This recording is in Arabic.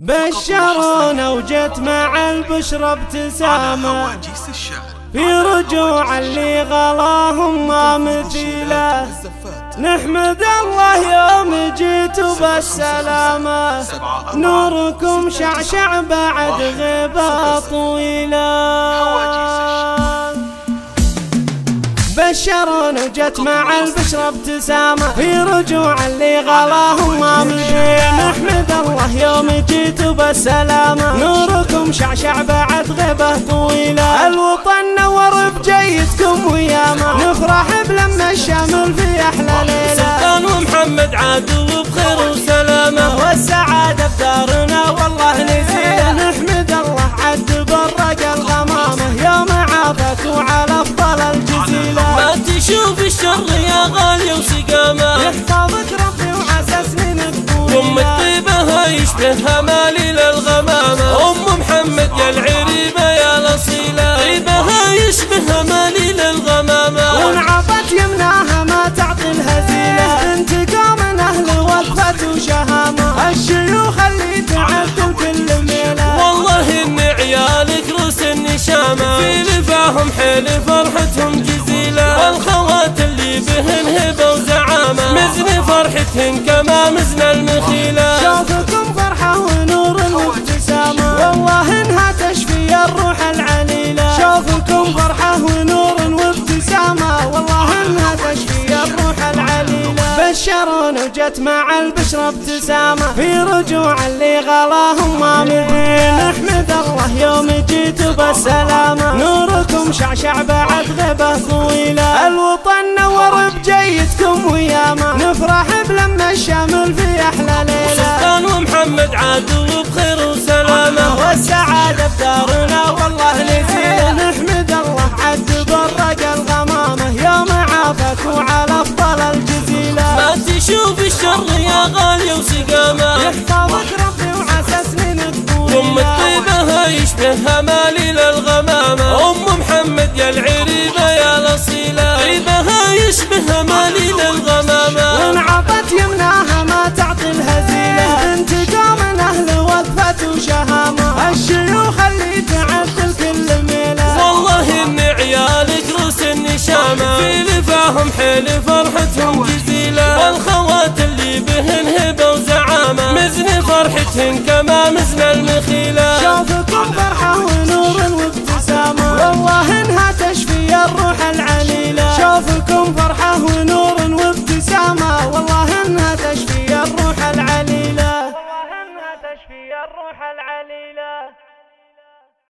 بشرونا وجت مع البشرى ابتسامة في رجوع اللي غلاهم ما مثيله. نحمد الله يوم جيتوا بالسلامة، نوركم شعشع بعد غيبة طويلة. بشرونا وجت مع البشرى ابتسامة في رجوع اللي غلاهم ما مثيله. نحمد الله يوم جيتوا بالسلامة، نوركم شعشع بعد غيبة طويلة. الوطن نور بجيتكم وياما، نفرح بلما الشامل في أحلى ليلة. سلطان ومحمد عادوا بخير وسلامة، والسعادة بدارنا والله نزيله. نحمد الله عد برق الغمامة يوم عافاك وعلى أفضل الجزيلة. ما تشوف الشر يا غالية وسقامة، يحفظك ربي وعسى سنينك طويلة. أم الطيبة يشبهها مالي للغمامة، أم محمد يا العريبة يا الأصيلة. طيبها يشبهها مالي للغمامة، ونعطت يمناها ما تعطي الهزيلة. انتقام من أهل وقفة وشهامة، الشيوخ اللي تعدل كل ميلة. والله إن عيالك روس النشامة، في لفاهم حيل فرحتهم جزيلة. والخوات اللي بهن هبة وزعامة، مزن فرحتهن كما مزن المخيلة. شوفكم فرحة ونور وابتسامة، والله إنها تشفي الروح العليلة. شوفكم فرحة ونور وابتسامة، والله إنها تشفي الروح العليلة. بشرونا وجت مع البشرى ابتسامة في رجوع اللي غلاهم ما مثيله. نحمد الله يوم جيتوا بالسلامة، نوركم شعشع بعد غيبة طويلة. الوطن نور بجيتكم وياما، نفرح بلما الشامل في أحلى ليلة. سلطان ومحمد عادوا بخير وسلامة، والسعادة بدارنا والله نزيله. نحمد الله عد برق الغمامة يوم عافاك وعلى أفضل الجزيلة. ما تشوف الشر يا غالية وسقامة، يحفظك ربي وعسى سنينك طويلة. أم الطيبة يشبهها مالي للغمامة، أم محمد يا العريبة يا الأصيلة. طيبها يشبهها مالي للغمامة، وانعطت يمناها ما تعطي الهزيلة. انتقام من أهل وقفة وشهامة، الشيوخ اللي تعدل كل ميلة. والله إن عيالك روس النشامة، في لفاهم حيل فرحتهم جزيلة. والخوات اللي بهن هبة وزعامة، مزن فرحتهن كما مزن المخيلة. شوفكم فرحة ونور وابتسامة، والله إنها تشفي الروح العليلة. شوفكم فرحة ونور وابتسامة، والله إنها تشفي الروح العليلة.